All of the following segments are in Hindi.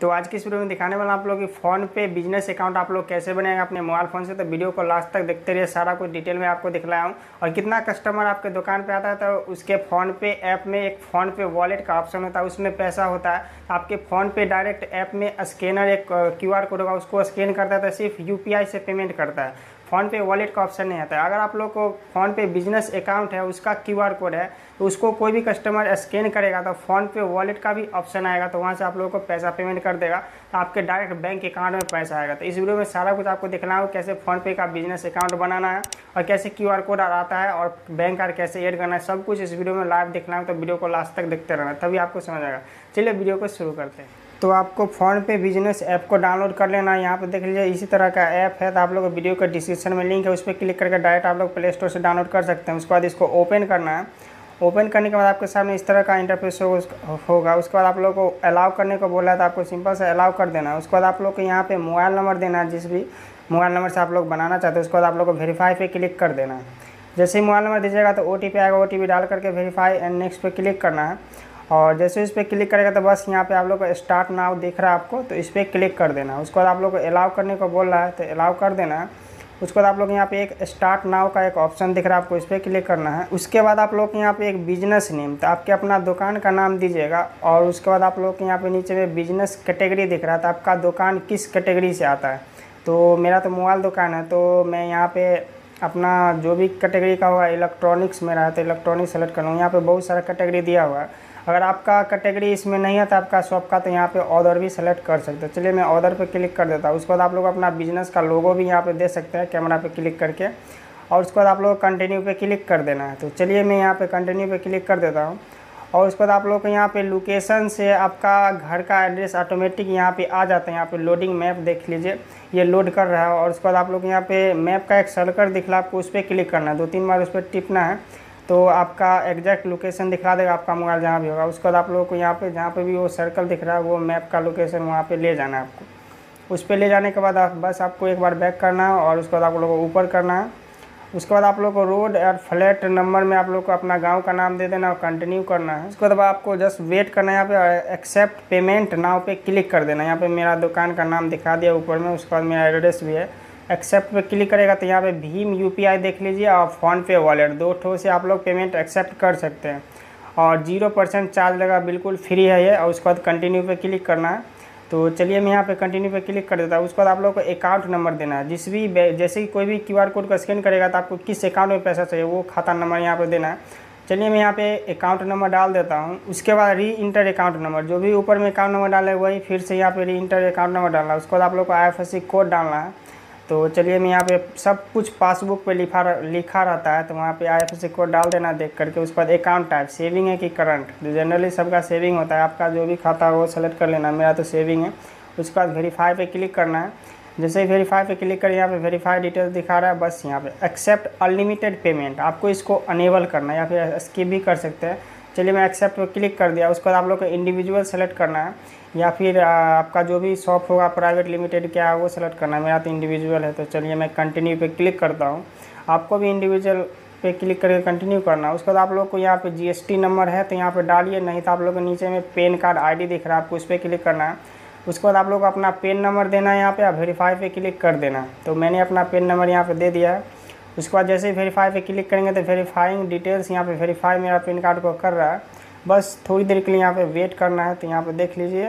तो आज की इस वीडियो में दिखाने वाला आप लोग की फ़ोन पे बिजनेस अकाउंट आप लोग कैसे बनाएंगे अपने मोबाइल फ़ोन से। तो वीडियो को लास्ट तक देखते रहिए, सारा कुछ डिटेल में आपको दिखलाया हूँ। और कितना कस्टमर आपके दुकान पे आता है तो उसके फ़ोन पे ऐप में एक फ़ोन पे वॉलेट का ऑप्शन होता है, उसमें पैसा होता है। तो आपके फ़ोन पे डायरेक्ट ऐप में स्कैनर एक QR कोड होगा, उसको स्कैन करता है तो सिर्फ UPI से पेमेंट करता है। फ़ोन पे वॉलेट का ऑप्शन नहीं आता है। अगर आप लोग को फ़ोन पे बिजनेस अकाउंट है, उसका QR कोड है, तो उसको कोई भी कस्टमर स्कैन करेगा तो फ़ोन पे वॉलेट का भी ऑप्शन आएगा, तो वहाँ से आप लोगों को पैसा पेमेंट कर देगा, तो आपके डायरेक्ट बैंक अकाउंट में पैसा आएगा। तो इस वीडियो में सारा कुछ आपको दिखना है कैसे फ़ोन पे का बिजनेस अकाउंट बनाना है और कैसे QR कोड आता है और बैंक कार्ड कैसे ऐड करना है, सब कुछ इस वीडियो में लाइव दिखना है। तो वीडियो को लास्ट तक देखते रहना, तभी आपको समझ आएगा। चलिए वीडियो को शुरू करते हैं। तो आपको फ़ोन पे बिजनेस ऐप को डाउनलोड कर लेना है। यहाँ पे देख लीजिए इसी तरह का ऐप है, तो आप लोग वीडियो का डिस्क्रिप्शन में लिंक है, उस पर क्लिक करके डायरेक्ट आप लोग प्ले स्टोर से डाउनलोड कर सकते हैं। उसके बाद इसको ओपन करना है। ओपन करने के बाद आपके सामने इस तरह का इंटरफेस होगा। उसके बाद आप लोग को अलाउ करने को बोला है, तो आपको सिंपल से अलाउ कर देना है। उसके बाद आप लोग को यहाँ पे मोबाइल नंबर देना है, जिस भी मोबाइल नंबर से आप लोग बनाना चाहते हो। उसके बाद आप लोग को वेरीफाई पे क्लिक कर देना है। जैसे ही मोबाइल नंबर दीजिएगा तो OTP आएगा, OTP डाल करके वेरीफाई एंड नेक्स्ट पे क्लिक करना है। और जैसे इस पर क्लिक करेगा तो बस यहाँ पे आप लोग को स्टार्ट नाउ दिख रहा है आपको, तो इस पर क्लिक कर देना है। उसके बाद आप लोग को अलाउ करने को बोल रहा है, तो अलाउ कर देना है। उसके बाद आप लोग यहाँ पे एक स्टार्ट नाउ का एक ऑप्शन दिख रहा है आपको, इस पर क्लिक करना है। उसके बाद आप लोग यहाँ पे एक बिजनेस नेम, तो आपके अपना दुकान का नाम दीजिएगा। और उसके बाद आप लोग यहाँ पे नीचे में बिजनेस कैटेगरी दिख रहा है, तो आपका दुकान किस कैटेगरी से आता है। तो मेरा तो मोबाइल दुकान है, तो मैं यहाँ पे अपना जो भी कैटेगरी का होगा, इलेक्ट्रॉनिक्स मेरा है तो इलेक्ट्रॉनिक्स सेलेक्ट कर लूँगा। यहाँ पे बहुत सारा कैटेगरी दिया हुआ है। अगर आपका कैटेगरी इसमें नहीं है तो आपका शॉप का, तो यहाँ पे ऑर्डर भी सेलेक्ट कर सकते हो। चलिए मैं ऑर्डर पे क्लिक कर देता हूँ। उसके बाद आप लोग अपना बिजनेस का लोगो भी यहाँ पे दे सकते हैं कैमरा पे क्लिक करके। और उसके बाद आप लोग कंटिन्यू पे क्लिक कर देना है। तो चलिए मैं यहाँ पे कंटिन्यू पे क्लिक कर देता हूँ। और उसके बाद आप लोग को यहाँ पे लोकेशन से आपका घर का एड्रेस ऑटोमेटिक यहाँ पे आ जाता है। यहाँ पे लोडिंग मैप देख लीजिए, ये लोड कर रहा है। और उसके बाद आप लोग यहाँ पे मैप का एक सर्कल दिख रहा है आपको, उस पर क्लिक करना है, 2-3 बार उस पर टिपना है, तो आपका एग्जैक्ट लोकेशन दिखा देगा आपका मोबाइल जहाँ भी होगा। उसके बाद आप लोगों को यहाँ पे जहाँ पे भी वो सर्कल दिख रहा है वो मैप का लोकेशन वहाँ पे ले जाना है आपको। उस पर ले जाने के बाद बस आपको एक बार बैक करना है और उसके बाद आप लोगों को ऊपर करना है। उसके बाद आप लोग को रोड और फ्लैट नंबर में आप लोग को अपना गांव का नाम दे देना और कंटिन्यू करना है। उसके बाद आपको जस्ट वेट करना है, यहाँ पे एक्सेप्ट पेमेंट नाउ पे क्लिक कर देना। यहाँ पे मेरा दुकान का नाम दिखा दिया ऊपर में, उसके बाद मेरा एड्रेस भी है। एक्सेप्ट पे क्लिक करेगा तो यहाँ पे भीम UPI देख लीजिए और फ़ोन पे वॉलेट, 2 ठो से आप लोग पेमेंट एक्सेप्ट कर सकते हैं। और 0% चार्ज लगा, बिल्कुल फ्री है ये। और उसके बाद कंटिन्यू पे क्लिक करना है। तो चलिए मैं यहाँ पे कंटिन्यू पे क्लिक कर देता हूँ। उसके बाद आप लोग को अकाउंट नंबर देना है। जैसे ही कोई भी QR कोड का स्कैन करेगा तो आपको किस अकाउंट में पैसा चाहिए वो खाता नंबर यहाँ पे देना है। चलिए मैं यहाँ पे अकाउंट नंबर डाल देता हूँ। उसके बाद री इंटर अकाउंट नंबर, जो भी ऊपर में अकाउंट नंबर डाले वही फिर से यहाँ पे री इंटर अकाउंट नंबर डालना है। उसके बाद आप लोग को IFSC कोड डालना है। तो चलिए मैं यहाँ पे सब कुछ पासबुक पे लिखा रहता है, तो वहाँ पे IFSC कोड डाल देना देख करके। उसके बाद अकाउंट टाइप सेविंग है कि करंट, तो जनरली सबका सेविंग होता है, आपका जो भी खाता है वो सेलेक्ट कर लेना, मेरा तो सेविंग है। उसके बाद वेरीफाई पे क्लिक करना है। जैसे ही वेरीफाई पे क्लिक करें यहाँ पे वेरीफाई डिटेल्स दिखा रहा है, बस यहाँ पे एक्सेप्ट अनलिमिटेड पेमेंट, आपको इसको अनेबल करना है या फिर स्किप भी कर सकते हैं। चलिए मैं एक्सेप्ट पे क्लिक कर दिया। उसके बाद आप लोग को इंडिविजुअल सेलेक्ट करना है या फिर आपका जो भी शॉप होगा प्राइवेट लिमिटेड क्या है वो सेलेक्ट करना है, मेरा तो इंडिविजुअल है। तो चलिए मैं कंटिन्यू पे क्लिक करता हूँ। आपको भी इंडिविजुअल पे क्लिक करके कंटिन्यू करना है। उसके बाद आप लोग को यहाँ पे GST नंबर है तो यहाँ पे डालिए, नहीं तो आप लोग को नीचे में पैन कार्ड ID दिख रहा है आपको, उस पर क्लिक करना है। उसके बाद आप लोग को अपना पेन नंबर देना है यहाँ पे, आप वेरीफाई पे क्लिक कर देना। तो मैंने अपना पेन नंबर यहाँ पे दे दिया है। उसके बाद जैसे ही वेरीफाई पे क्लिक करेंगे तो वेरीफाइंग डिटेल्स यहाँ पे वेरीफाई मेरा पैन कार्ड को कर रहा है। बस थोड़ी देर के लिए यहाँ पे वेट करना है। तो यहाँ पे देख लीजिए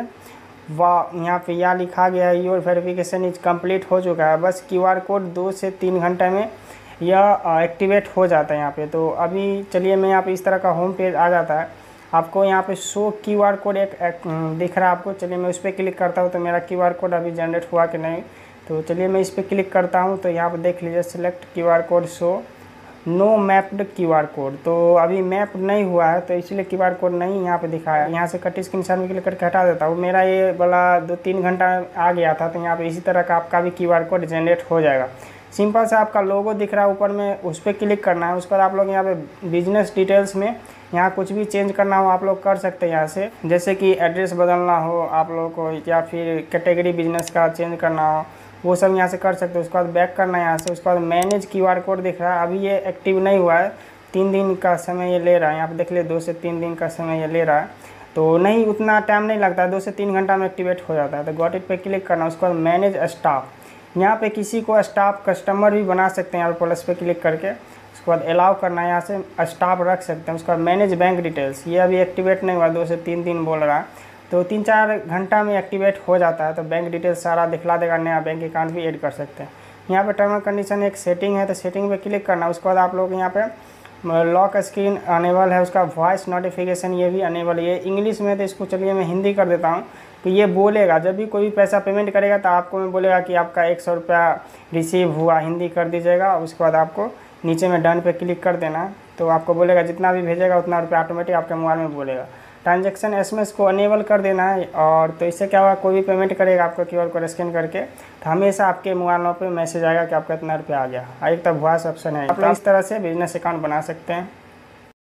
वाह, यहाँ पे यह लिखा गया है योर वेरिफिकेशन इज कंप्लीट हो चुका है। बस QR कोड 2 से 3 घंटे में यह एक्टिवेट हो जाता है यहाँ पे। तो अभी चलिए मैं यहाँ पे इस तरह का होम पेज आ जाता है, आपको यहाँ पे शो QR कोड एक दिख रहा है आपको। चलिए मैं उस पर क्लिक करता हूँ तो मेरा QR कोड अभी जनरेट हुआ कि नहीं। तो चलिए मैं इस पर क्लिक करता हूँ तो यहाँ पे देख लीजिए select QR code show no mapped QR code, तो अभी मैप नहीं हुआ है तो इसलिए QR कोड नहीं यहाँ पे दिखाया। यहाँ से कट स्क्रीन शॉट में क्लिक करके हटा देता हूँ। मेरा ये वाला 2-3 घंटा आ गया था, तो यहाँ पे इसी तरह का आपका भी QR कोड जनरेट हो जाएगा। सिंपल से आपका लोगो दिख रहा है ऊपर में, उस पर क्लिक करना है। उसके बाद आप लोग यहाँ पे बिजनेस डिटेल्स में यहाँ कुछ भी चेंज करना हो आप लोग कर सकते हैं यहाँ से, जैसे कि एड्रेस बदलना हो आप लोग को या फिर कैटेगरी बिजनेस का चेंज करना हो वो सब यहाँ से कर सकते हो। उसके बाद बैक करना है यहाँ से। उसके बाद मैनेज QR कोड दिख रहा है, अभी ये एक्टिव नहीं हुआ है, 3 दिन का समय ये ले रहा है। यहाँ पे देख ले 2 से 3 दिन का समय ये ले रहा है। तो नहीं उतना टाइम नहीं लगता है, 2 से 3 घंटा में एक्टिवेट हो जाता है। तो गॉट इट पे क्लिक करना, उसके बाद मैनेज स्टाफ, यहाँ पे किसी को स्टाफ कस्टमर भी बना सकते हैं यहाँ पर प्लस पे क्लिक करके। उसके बाद अलाउ करना है, यहाँ से स्टाफ रख सकते हैं। उसके बाद मैनेज बैंक डिटेल्स, ये अभी एक्टिवेट नहीं हुआ, 2 से 3 दिन बोल रहा है, तो 3-4 घंटा में एक्टिवेट हो जाता है। तो बैंक डिटेल्स सारा दिखला देगा, नया बैंक अकाउंट भी ऐड कर सकते हैं। यहाँ पे टर्म एंड कंडीशन एक सेटिंग है, तो सेटिंग पे क्लिक करना। उसके बाद आप लोग यहाँ पे लॉक स्क्रीन अनेबल है, उसका वॉइस नोटिफिकेशन ये भी अनेबल है। ये इंग्लिश में, तो इसको चलिए मैं हिंदी कर देता हूँ। तो ये बोलेगा जब भी कोई भी पैसा पेमेंट करेगा तो आपको मैं बोलेगा कि आपका 100 रुपया रिसीव हुआ, हिंदी कर दीजिएगा। उसके बाद आपको नीचे में डन पे क्लिक कर देना, तो आपको बोलेगा जितना भी भेजेगा उतना रुपया ऑटोमेटिक आपके मोबाइल में बोलेगा। ट्रांजैक्शन एसएमएस को अनेबल कर देना है, और तो इससे क्या होगा, कोई भी पेमेंट करेगा आपको क्यूआर कोड स्कैन करके, तो हमेशा आपके मोबाइल पे मैसेज आएगा कि आपका इतना रुपया आ गया। एक तो वॉइस ऑप्शन है, आप इस तरह से बिजनेस अकाउंट बना सकते हैं।